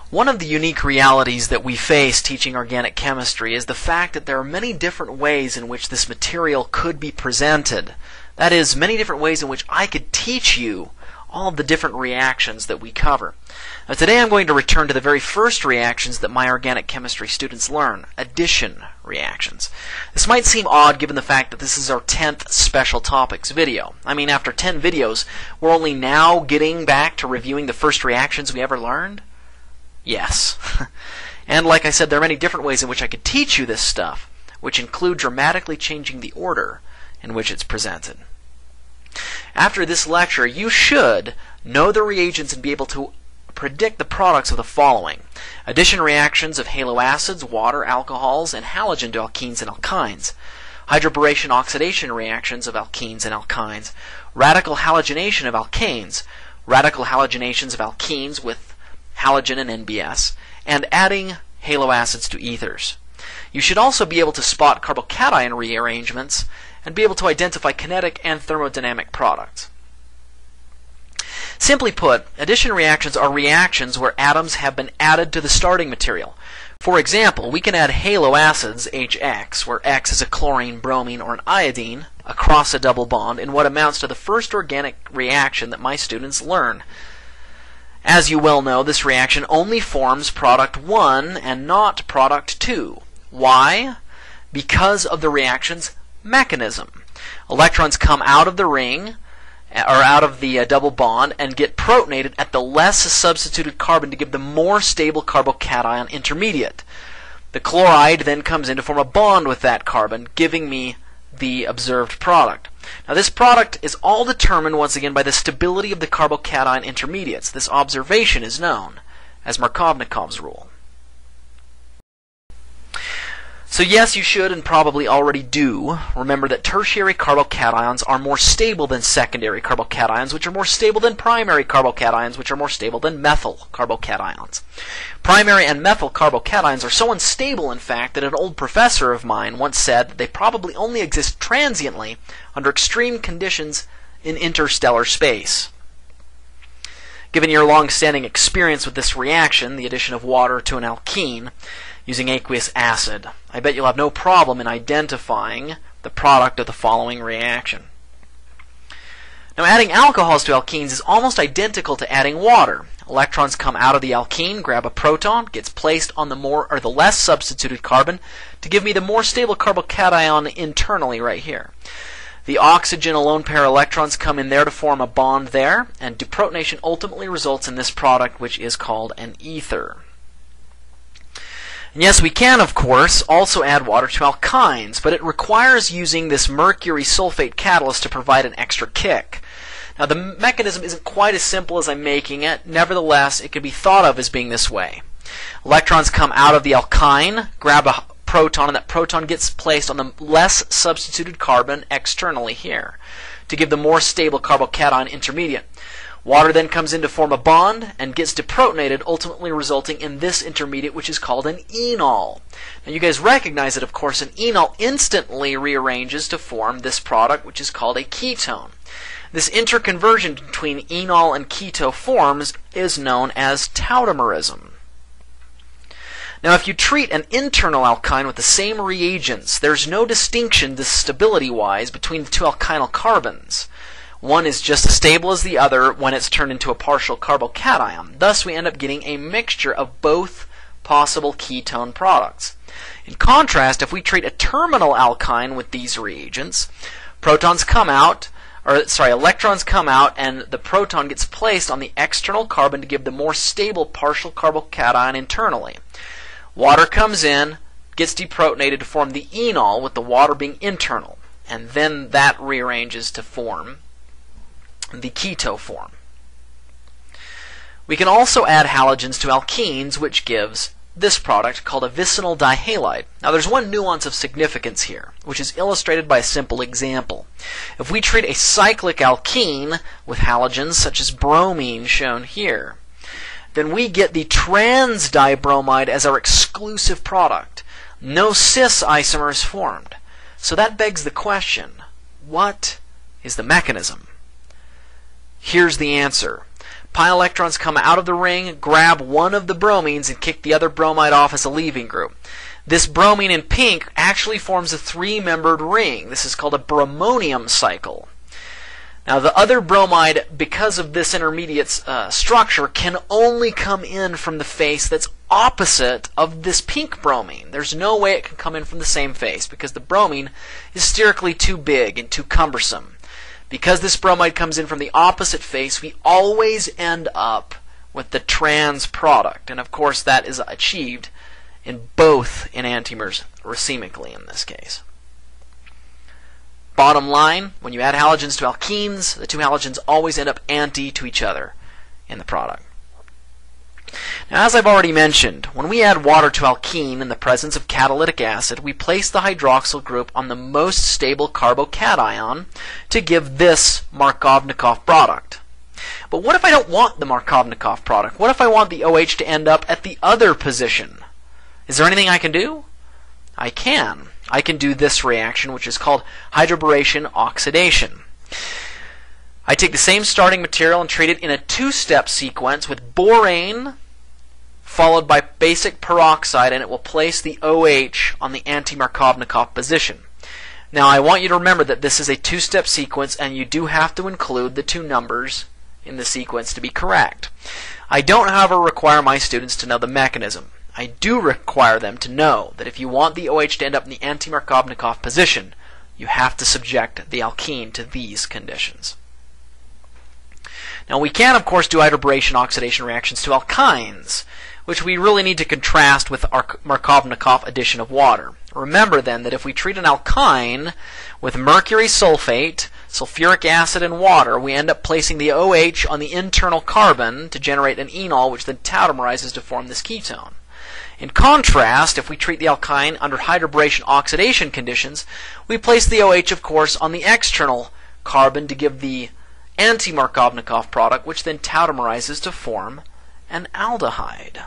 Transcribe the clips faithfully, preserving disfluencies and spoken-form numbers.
One of the unique realities that we face teaching organic chemistry is the fact that there are many different ways in which this material could be presented. That is, many different ways in which I could teach you all of the different reactions that we cover. Now, today I'm going to return to the very first reactions that my organic chemistry students learn, addition reactions. This might seem odd given the fact that this is our tenth special topics video. I mean, after ten videos, we're only now getting back to reviewing the first reactions we ever learned? Yes. And like I said, there are many different ways in which I could teach you this stuff, which include dramatically changing the order in which it's presented. After this lecture, you should know the reagents and be able to predict the products of the following: addition reactions of haloacids, water, alcohols, and halogen to alkenes and alkynes; hydroboration oxidation reactions of alkenes and alkynes; radical halogenation of alkanes; radical halogenations of alkenes with halogen and N B S; and adding haloacids to ethers. You should also be able to spot carbocation rearrangements and be able to identify kinetic and thermodynamic products. Simply put, addition reactions are reactions where atoms have been added to the starting material. For example, we can add haloacids, H X, where X is a chlorine, bromine, or an iodine, across a double bond in what amounts to the first organic reaction that my students learn. As you well know, this reaction only forms product one and not product two. Why? Because of the reaction's mechanism. Electrons come out of the ring, or out of the uh, double bond, and get protonated at the less substituted carbon to give the more stable carbocation intermediate. The chloride then comes in to form a bond with that carbon, giving me the observed product. Now, this product is all determined once again by the stability of the carbocation intermediates. This observation is known as Markovnikov's rule. So yes, you should and probably already do remember that tertiary carbocations are more stable than secondary carbocations, which are more stable than primary carbocations, which are more stable than methyl carbocations. Primary and methyl carbocations are so unstable, in fact, that an old professor of mine once said that they probably only exist transiently under extreme conditions in interstellar space. Given your long-standing experience with this reaction, the addition of water to an alkene, using aqueous acid, I bet you'll have no problem in identifying the product of the following reaction. Now, adding alcohols to alkenes is almost identical to adding water. Electrons come out of the alkene, grab a proton, gets placed on the more or the less substituted carbon to give me the more stable carbocation internally right here. The oxygen alone pair electrons come in there to form a bond there, and deprotonation ultimately results in this product, which is called an ether. And yes, we can, of course, also add water to alkynes, but it requires using this mercury sulfate catalyst to provide an extra kick. Now, the mechanism isn't quite as simple as I'm making it. Nevertheless, it can be thought of as being this way. Electrons come out of the alkyne, grab a proton, and that proton gets placed on the less substituted carbon externally here to give the more stable carbocation intermediate. Water then comes in to form a bond and gets deprotonated, ultimately resulting in this intermediate, which is called an enol. Now, you guys recognize that, of course, an enol instantly rearranges to form this product, which is called a ketone. This interconversion between enol and keto forms is known as tautomerism. Now, if you treat an internal alkyne with the same reagents, there's no distinction stability-wise between the two alkynyl carbons. One is just as stable as the other when it's turned into a partial carbocation. Thus, we end up getting a mixture of both possible ketone products. In contrast, if we treat a terminal alkyne with these reagents, protons come out, or sorry, electrons come out, and the proton gets placed on the external carbon to give the more stable partial carbocation internally. Water comes in, gets deprotonated to form the enol, with the water being internal, and then that rearranges to form the keto form. We can also add halogens to alkenes, which gives this product called a vicinal dihalide. Now, there's one nuance of significance here, which is illustrated by a simple example. If we treat a cyclic alkene with halogens such as bromine shown here, then we get the trans dibromide as our exclusive product. No cis isomer is formed. So that begs the question, what is the mechanism? Here's the answer. pi electrons come out of the ring, grab one of the bromines, and kick the other bromide off as a leaving group. This bromine in pink actually forms a three-membered ring. This is called a bromonium cycle. Now the other bromide, because of this intermediate uh, structure, can only come in from the face that's opposite of this pink bromine. There's no way it can come in from the same face because the bromine is sterically too big and too cumbersome. Because this bromide comes in from the opposite face, we always end up with the trans product. And of course that is achieved in both enantiomers racemically in this case. Bottom line, when you add halogens to alkenes, the two halogens always end up anti to each other in the product. Now, as I've already mentioned, when we add water to alkene in the presence of catalytic acid, we place the hydroxyl group on the most stable carbocation to give this Markovnikov product. But what if I don't want the Markovnikov product? What if I want the OH to end up at the other position? Is there anything I can do? I can. I can do this reaction, which is called hydroboration oxidation. I take the same starting material and treat it in a two-step sequence with borane followed by basic peroxide, and it will place the OH on the anti-Markovnikov position. Now I want you to remember that this is a two-step sequence and you do have to include the two numbers in the sequence to be correct. I don't, however, require my students to know the mechanism. I do require them to know that if you want the OH to end up in the anti-Markovnikov position, you have to subject the alkene to these conditions. Now we can, of course, do hydroboration oxidation reactions to alkynes, which we really need to contrast with our Markovnikov addition of water. Remember then that if we treat an alkyne with mercury sulfate, sulfuric acid, and water, we end up placing the OH on the internal carbon to generate an enol, which then tautomerizes to form this ketone. In contrast, if we treat the alkyne under hydroboration oxidation conditions, we place the OH, of course, on the external carbon to give the anti-Markovnikov product, which then tautomerizes to form an aldehyde.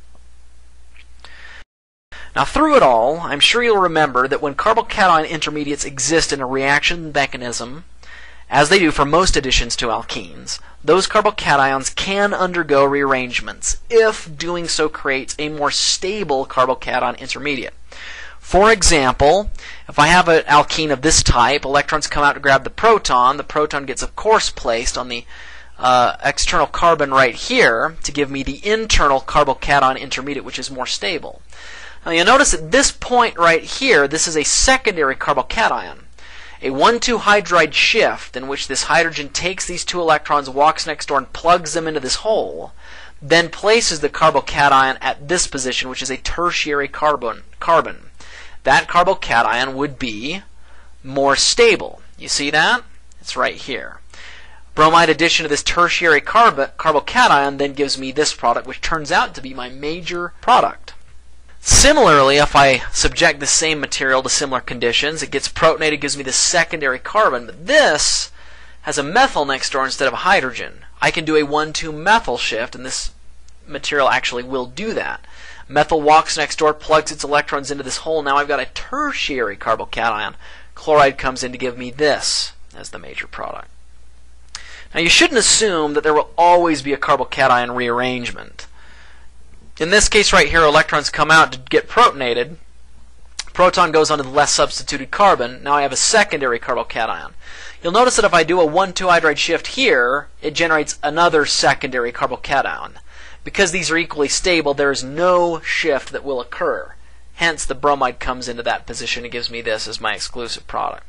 Now, through it all, I'm sure you'll remember that when carbocation intermediates exist in a reaction mechanism, as they do for most additions to alkenes, those carbocations can undergo rearrangements if doing so creates a more stable carbocation intermediate. For example, if I have an alkene of this type, electrons come out to grab the proton. The proton gets, of course, placed on the uh, external carbon right here to give me the internal carbocation intermediate, which is more stable. Now you'll notice at this point right here, this is a secondary carbocation. A one two hydride shift in which this hydrogen takes these two electrons, walks next door, and plugs them into this hole, then places the carbocation at this position, which is a tertiary carbon. carbon. That carbocation would be more stable. You see that? It's right here. Bromide addition to this tertiary carb carbocation then gives me this product, which turns out to be my major product. Similarly, if I subject the same material to similar conditions, it gets protonated, gives me the secondary carbon, but this has a methyl next door instead of a hydrogen. I can do a one two methyl shift, and this material actually will do that. Methyl walks next door, plugs its electrons into this hole. Now I've got a tertiary carbocation. Chloride comes in to give me this as the major product. Now you shouldn't assume that there will always be a carbocation rearrangement. In this case right here, electrons come out to get protonated. Proton goes onto the less substituted carbon. Now I have a secondary carbocation. You'll notice that if I do a one two hydride shift here, it generates another secondary carbocation. Because these are equally stable, there is no shift that will occur. Hence, the bromide comes into that position and gives me this as my exclusive product.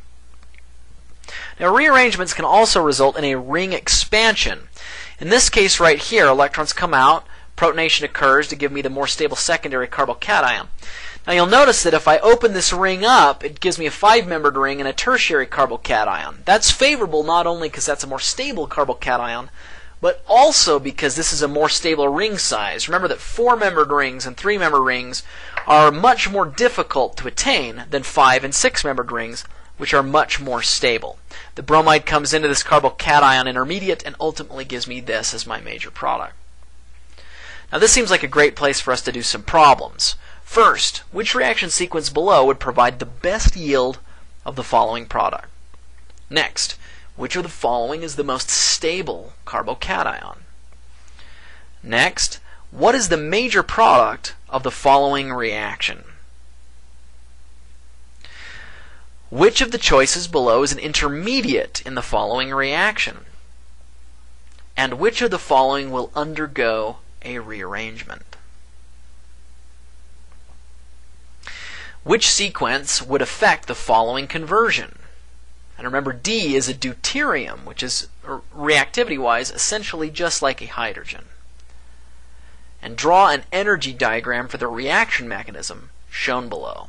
Now, rearrangements can also result in a ring expansion. In this case right here, electrons come out, protonation occurs to give me the more stable secondary carbocation. Now you'll notice that if I open this ring up, it gives me a five-membered ring and a tertiary carbocation. That's favorable not only because that's a more stable carbocation, but also because this is a more stable ring size. Remember that four-membered rings and three-membered rings are much more difficult to attain than five- and six-membered rings, which are much more stable. The bromide comes into this carbocation intermediate and ultimately gives me this as my major product. Now this seems like a great place for us to do some problems. First, which reaction sequence below would provide the best yield of the following product? Next, which of the following is the most stable carbocation? Next, what is the major product of the following reaction? Which of the choices below is an intermediate in the following reaction? And which of the following will undergo a rearrangement? Which sequence would affect the following conversion? And remember, D is a deuterium, which is reactivity-wise essentially just like a hydrogen. And draw an energy diagram for the reaction mechanism shown below.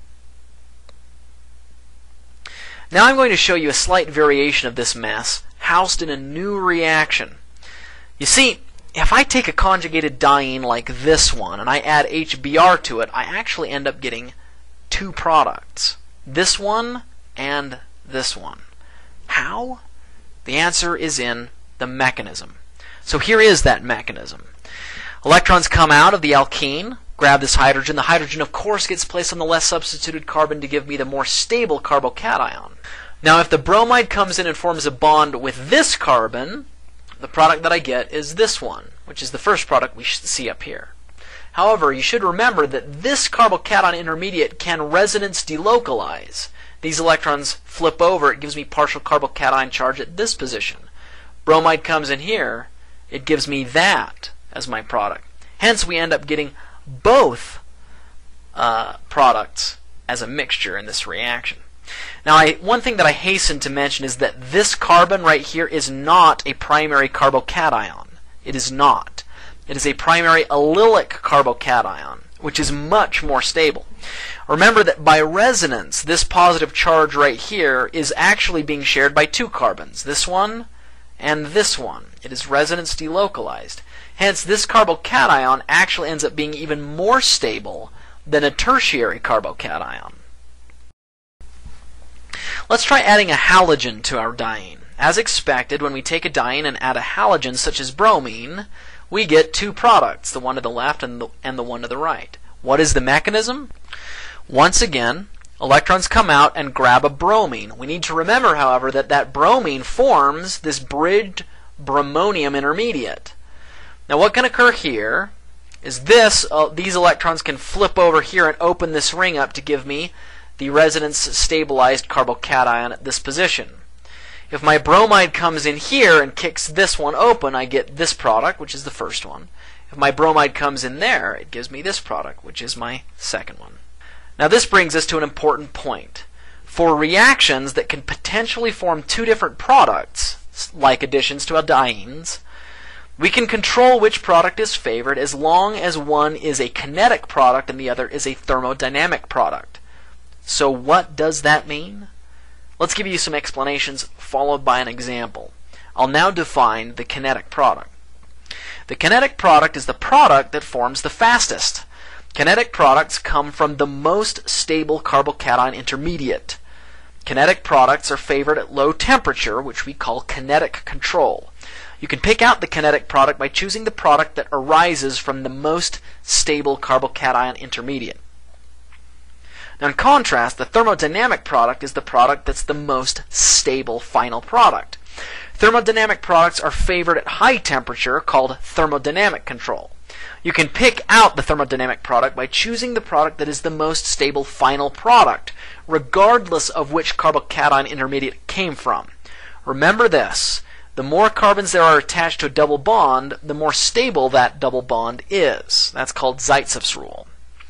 Now I'm going to show you a slight variation of this mess housed in a new reaction. You see, if I take a conjugated diene like this one and I add H B r to it, I actually end up getting two products. This one and this one. How? The answer is in the mechanism. So here is that mechanism. Electrons come out of the alkene, grab this hydrogen. The hydrogen, of course, gets placed on the less substituted carbon to give me the more stable carbocation. Now, if the bromide comes in and forms a bond with this carbon, the product that I get is this one, which is the first product we see up here. However, you should remember that this carbocation intermediate can resonance delocalize. These electrons flip over. It gives me partial carbocation charge at this position. Bromide comes in here. It gives me that as my product. Hence, we end up getting both uh, products as a mixture in this reaction. Now, I, one thing that I hasten to mention is that this carbon right here is not a primary carbocation. It is not. It is a primary allylic carbocation, which is much more stable. Remember that by resonance, this positive charge right here is actually being shared by two carbons, this one and this one. It is resonance delocalized. Hence, this carbocation actually ends up being even more stable than a tertiary carbocation. Let's try adding a halogen to our diene. As expected, when we take a diene and add a halogen such as bromine, we get two products, the one to the left and the, and the one to the right. What is the mechanism? Once again, electrons come out and grab a bromine. We need to remember, however, that that bromine forms this bridged bromonium intermediate. Now, what can occur here is this, uh, these electrons can flip over here and open this ring up to give me the resonance stabilized carbocation at this position. If my bromide comes in here and kicks this one open, I get this product, which is the first one. If my bromide comes in there, it gives me this product, which is my second one. Now, this brings us to an important point. For reactions that can potentially form two different products, like additions to aldienes, we can control which product is favored as long as one is a kinetic product and the other is a thermodynamic product. So what does that mean? Let's give you some explanations followed by an example. I'll now define the kinetic product. The kinetic product is the product that forms the fastest. Kinetic products come from the most stable carbocation intermediate. Kinetic products are favored at low temperature, which we call kinetic control. You can pick out the kinetic product by choosing the product that arises from the most stable carbocation intermediate. Now, in contrast, the thermodynamic product is the product that's the most stable final product. Thermodynamic products are favored at high temperature, called thermodynamic control. You can pick out the thermodynamic product by choosing the product that is the most stable final product, regardless of which carbocation intermediate it came from. Remember this: the more carbons there are attached to a double bond, the more stable that double bond is. That's called Zaitsev's rule.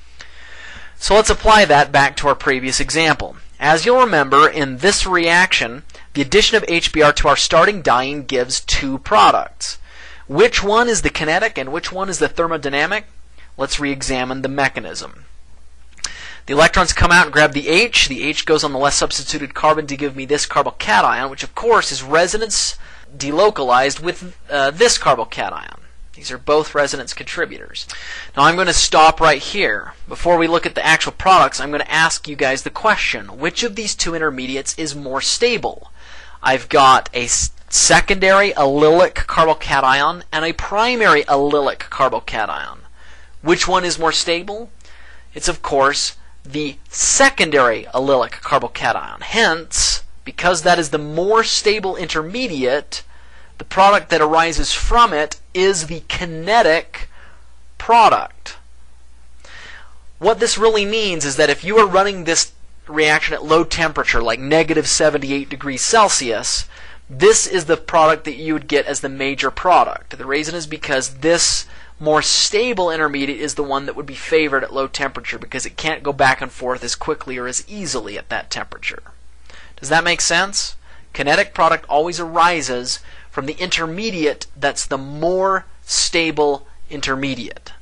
So let's apply that back to our previous example. As you'll remember, in this reaction, the addition of H B r to our starting diene gives two products. Which one is the kinetic and which one is the thermodynamic? Let's re-examine the mechanism. The electrons come out and grab the H. The H goes on the less substituted carbon to give me this carbocation, which of course is resonance delocalized with uh, this carbocation. These are both resonance contributors. Now I'm going to stop right here. Before we look at the actual products, I'm going to ask you guys the question: which of these two intermediates is more stable? I've got a secondary allylic carbocation and a primary allylic carbocation. Which one is more stable? It's, of course, the secondary allylic carbocation. Hence, because that is the more stable intermediate, the product that arises from it is the kinetic product. What this really means is that if you are running this reaction at low temperature, like negative seventy-eight degrees Celsius, this is the product that you would get as the major product. The reason is because this more stable intermediate is the one that would be favored at low temperature because it can't go back and forth as quickly or as easily at that temperature. Does that make sense? Kinetic product always arises from the intermediate that's the more stable intermediate.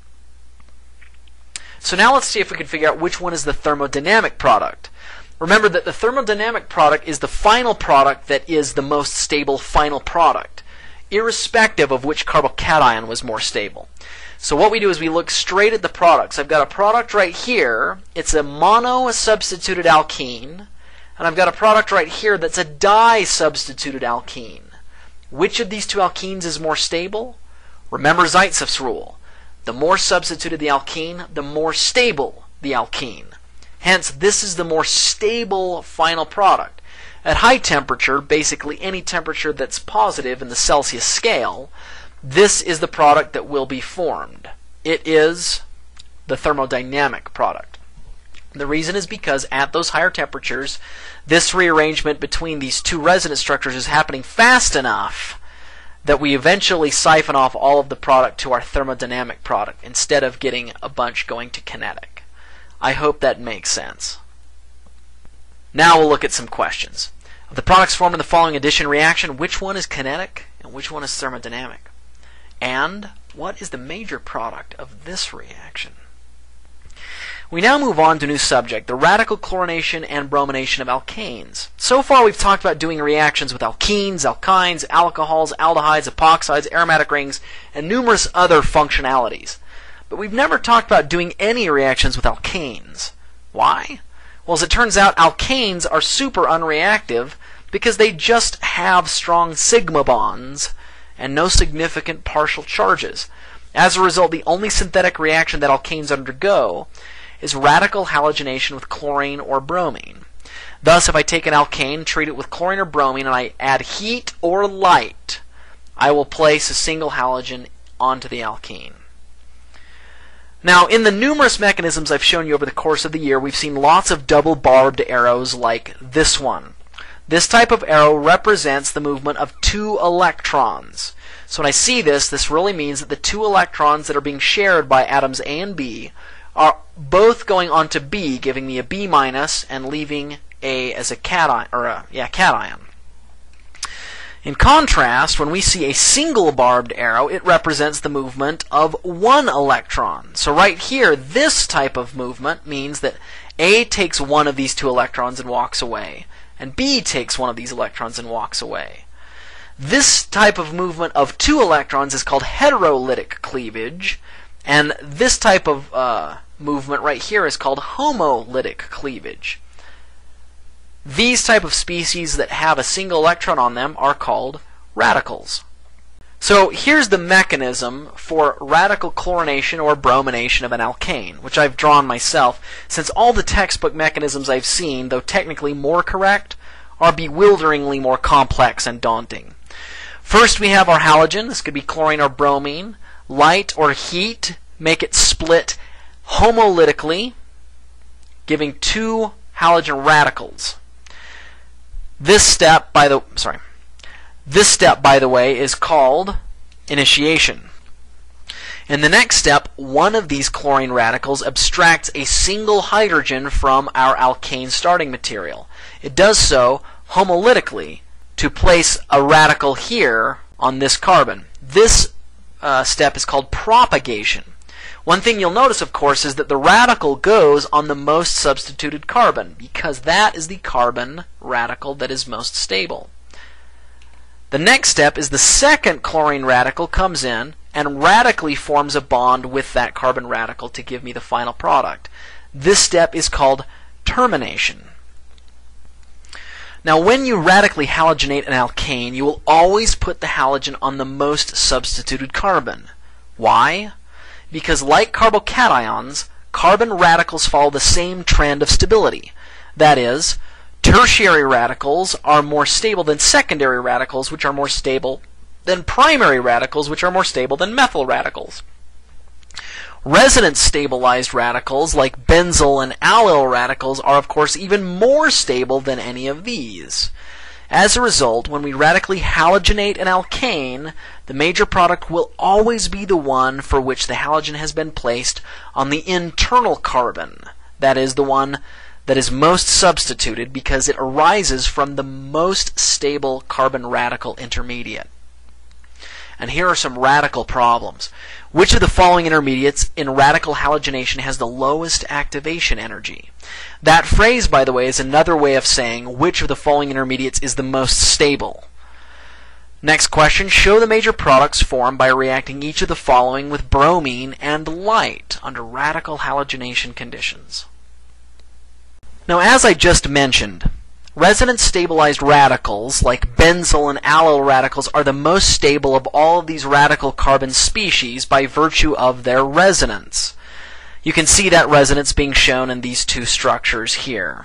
So now let's see if we can figure out which one is the thermodynamic product. Remember that the thermodynamic product is the final product that is the most stable final product, irrespective of which carbocation was more stable. So what we do is we look straight at the products. I've got a product right here. It's a mono-substituted alkene. And I've got a product right here that's a di-substituted alkene. Which of these two alkenes is more stable? Remember Zaitsev's rule. The more substituted the alkene, the more stable the alkene. Hence, this is the more stable final product. At high temperature, basically any temperature that's positive in the Celsius scale, this is the product that will be formed. It is the thermodynamic product. The reason is because at those higher temperatures, this rearrangement between these two resonance structures is happening fast enough that we eventually siphon off all of the product to our thermodynamic product instead of getting a bunch going to kinetic. I hope that makes sense. Now we'll look at some questions. Of the products formed in the following addition reaction, which one is kinetic and which one is thermodynamic? And what is the major product of this reaction? We now move on to a new subject, the radical chlorination and bromination of alkanes. So far we've talked about doing reactions with alkenes, alkynes, alcohols, aldehydes, epoxides, aromatic rings, and numerous other functionalities. But we've never talked about doing any reactions with alkanes. Why? Well, as it turns out, alkanes are super unreactive because they just have strong sigma bonds and no significant partial charges. As a result, the only synthetic reaction that alkanes undergo is radical halogenation with chlorine or bromine. Thus, if I take an alkane, treat it with chlorine or bromine, and I add heat or light, I will place a single halogen onto the alkene. Now, in the numerous mechanisms I've shown you over the course of the year, we've seen lots of double-barbed arrows like this one. This type of arrow represents the movement of two electrons. So when I see this, this really means that the two electrons that are being shared by atoms A and B are both going on to B, giving me a B minus and leaving A as a cation, or a yeah, cation. In contrast, when we see a single barbed arrow, it represents the movement of one electron. So right here, this type of movement means that A takes one of these two electrons and walks away, and B takes one of these electrons and walks away. This type of movement of two electrons is called heterolytic cleavage, and this type of uh, movement right here is called homolytic cleavage. These type of species that have a single electron on them are called radicals. So here's the mechanism for radical chlorination or bromination of an alkane, which I've drawn myself, since all the textbook mechanisms I've seen, though technically more correct, are bewilderingly more complex and daunting. First we have our halogen. This could be chlorine or bromine. Light or heat make it split homolytically, giving two halogen radicals. This step, by the sorry, this step, by the way, is called initiation. In the next step, one of these chlorine radicals abstracts a single hydrogen from our alkane starting material. It does so homolytically to place a radical here on this carbon. This uh, step is called propagation. One thing you'll notice, of course, is that the radical goes on the most substituted carbon, because that is the carbon radical that is most stable. The next step is the second chlorine radical comes in and radically forms a bond with that carbon radical to give me the final product. This step is called termination. Now, when you radically halogenate an alkane, you will always put the halogen on the most substituted carbon. Why? Because like carbocations, carbon radicals follow the same trend of stability. That is, tertiary radicals are more stable than secondary radicals, which are more stable than primary radicals, which are more stable than methyl radicals. Resonance-stabilized radicals, like benzyl and allyl radicals, are of course even more stable than any of these. As a result, when we radically halogenate an alkane, the major product will always be the one for which the halogen has been placed on the internal carbon. That is, the one that is most substituted, because it arises from the most stable carbon radical intermediate. And here are some radical problems. Which of the following intermediates in radical halogenation has the lowest activation energy? That phrase, by the way, is another way of saying which of the following intermediates is the most stable. Next question, show the major products formed by reacting each of the following with bromine and light under radical halogenation conditions. Now, as I just mentioned, resonance-stabilized radicals, like benzyl and allyl radicals, are the most stable of all of these radical carbon species by virtue of their resonance. You can see that resonance being shown in these two structures here.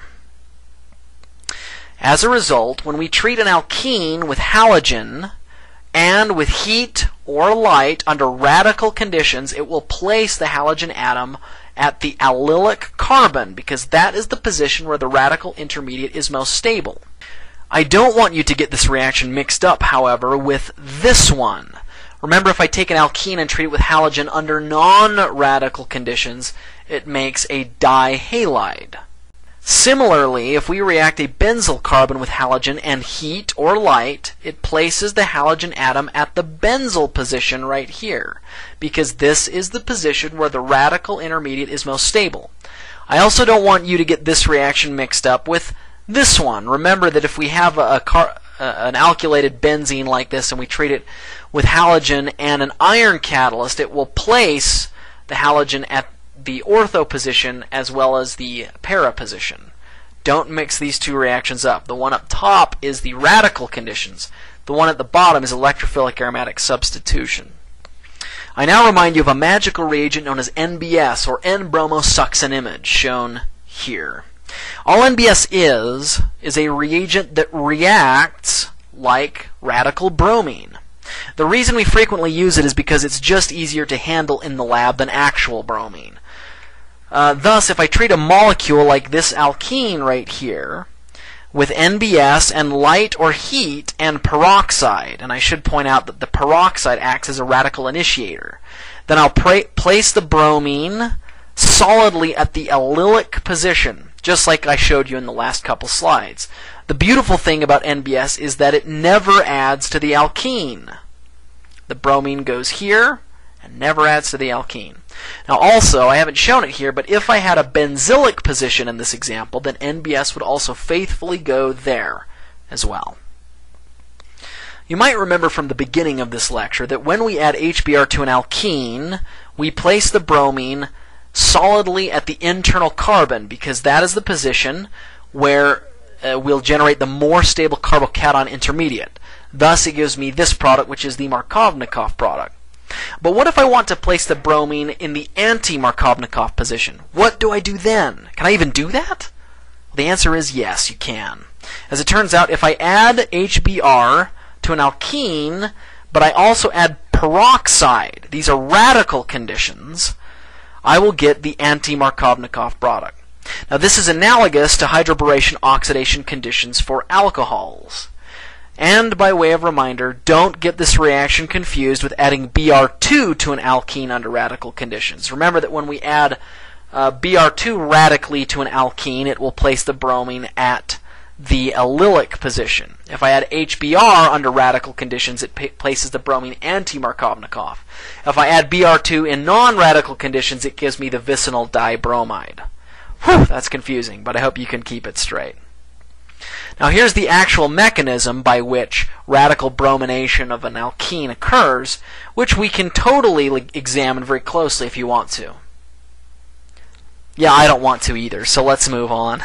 As a result, when we treat an alkene with halogen and with heat or light under radical conditions, it will place the halogen atom at the allylic carbon, because that is the position where the radical intermediate is most stable. I don't want you to get this reaction mixed up, however, with this one. Remember, if I take an alkene and treat it with halogen under non-radical conditions, it makes a dihalide. Similarly, if we react a benzyl carbon with halogen and heat or light, it places the halogen atom at the benzyl position right here, because this is the position where the radical intermediate is most stable. I also don't want you to get this reaction mixed up with this one. Remember that if we have a, a car, uh, an alkylated benzene like this and we treat it with halogen and an iron catalyst, it will place the halogen at the ortho position as well as the para position. Don't mix these two reactions up. The one up top is the radical conditions. The one at the bottom is electrophilic aromatic substitution. I now remind you of a magical reagent known as N B S, or N-bromosuccinimide, shown here. All N B S is, is a reagent that reacts like radical bromine. The reason we frequently use it is because it's just easier to handle in the lab than actual bromine. Uh, thus, if I treat a molecule like this alkene right here with N B S and light or heat and peroxide, and I should point out that the peroxide acts as a radical initiator, then I'll place the bromine solidly at the allylic position, just like I showed you in the last couple slides. The beautiful thing about N B S is that it never adds to the alkene. The bromine goes here and never adds to the alkene. Now also, I haven't shown it here, but if I had a benzylic position in this example, then N B S would also faithfully go there as well. You might remember from the beginning of this lecture that when we add H B r to an alkene, we place the bromine solidly at the internal carbon, because that is the position where uh, we'll generate the more stable carbocation intermediate. Thus, it gives me this product, which is the Markovnikov product. But what if I want to place the bromine in the anti-Markovnikov position? What do I do then? Can I even do that? The answer is yes, you can. As it turns out, if I add H B r to an alkene, but I also add peroxide, these are radical conditions, I will get the anti-Markovnikov product. Now, this is analogous to hydroboration oxidation conditions for alcohols. And by way of reminder, don't get this reaction confused with adding B r two to an alkene under radical conditions. Remember that when we add uh, B r two radically to an alkene, it will place the bromine at the allylic position. If I add H B r under radical conditions, it places the bromine anti-Markovnikov. If I add B r two in non-radical conditions, it gives me the vicinal dibromide. Whew, that's confusing, but I hope you can keep it straight. Now here's the actual mechanism by which radical bromination of an alkene occurs, which we can totally examine very closely if you want to. Yeah, I don't want to either, so let's move on.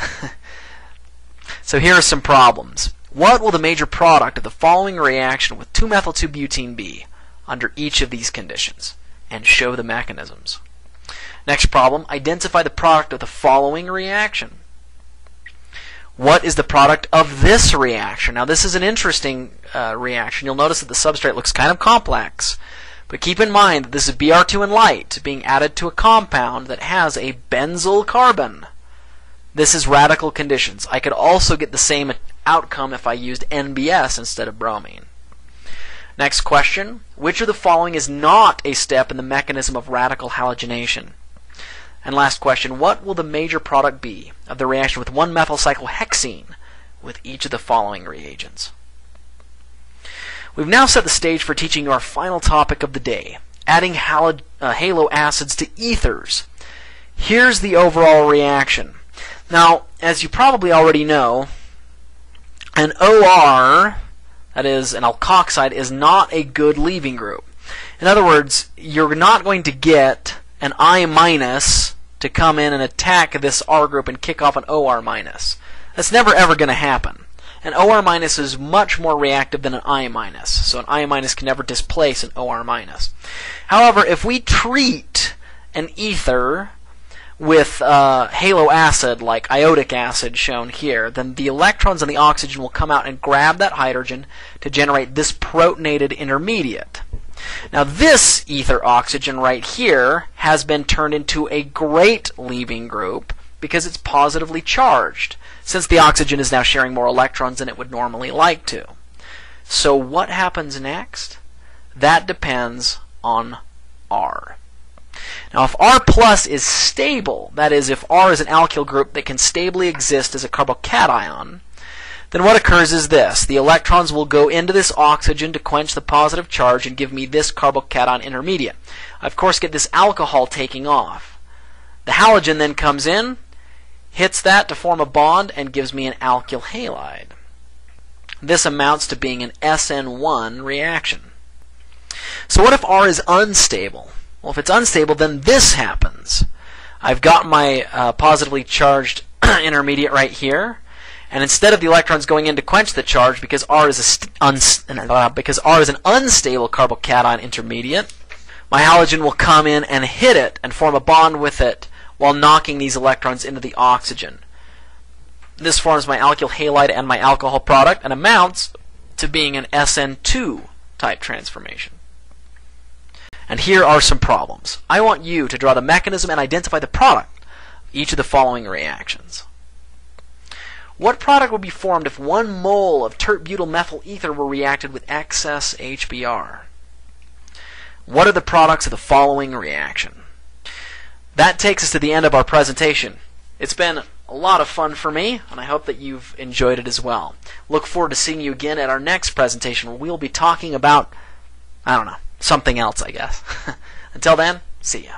So here are some problems. What will the major product of the following reaction with two methyl two butene be under each of these conditions? And show the mechanisms. Next problem, identify the product of the following reaction. What is the product of this reaction? Now this is an interesting uh, reaction. You'll notice that the substrate looks kind of complex, but keep in mind that this is B r two and light being added to a compound that has a benzyl carbon. This is radical conditions. I could also get the same outcome if I used N B S instead of bromine. Next question, which of the following is not a step in the mechanism of radical halogenation? And last question, what will the major product be of the reaction with one methyl cyclohexene with each of the following reagents? We've now set the stage for teaching you our final topic of the day, adding halo, uh, halo acids to ethers. Here's the overall reaction. Now, as you probably already know, an O R, that is an alkoxide, is not a good leaving group. In other words, you're not going to get an I minus to come in and attack this R group and kick off an O R minus. That's never ever going to happen. An O R minus is much more reactive than an I minus, so an I minus can never displace an O R minus. However, if we treat an ether with uh, halo acid, like iodic acid shown here, then the electrons and the oxygen will come out and grab that hydrogen to generate this protonated intermediate. Now this ether oxygen right here has been turned into a great leaving group because it's positively charged, since the oxygen is now sharing more electrons than it would normally like to. So what happens next? That depends on R. Now if R plus is stable, that is if R is an alkyl group that can stably exist as a carbocation, then what occurs is this. The electrons will go into this oxygen to quench the positive charge and give me this carbocation intermediate. I of course get this alcohol taking off. The halogen then comes in, hits that to form a bond, and gives me an alkyl halide. This amounts to being an S N one reaction. So what if R is unstable? Well, if it's unstable, then this happens. I've got my uh, positively charged intermediate right here, and instead of the electrons going in to quench the charge, because R is a st uns uh, because R is an unstable carbocation intermediate, my halogen will come in and hit it and form a bond with it while knocking these electrons into the oxygen. This forms my alkyl halide and my alcohol product and amounts to being an S N two type transformation. And here are some problems. I want you to draw the mechanism and identify the product of each of the following reactions. What product would be formed if one mole of tert-butyl methyl ether were reacted with excess H B r? What are the products of the following reaction? That takes us to the end of our presentation. It's been a lot of fun for me, and I hope that you've enjoyed it as well. Look forward to seeing you again at our next presentation, where we'll be talking about, I don't know, something else, I guess. Until then, see ya.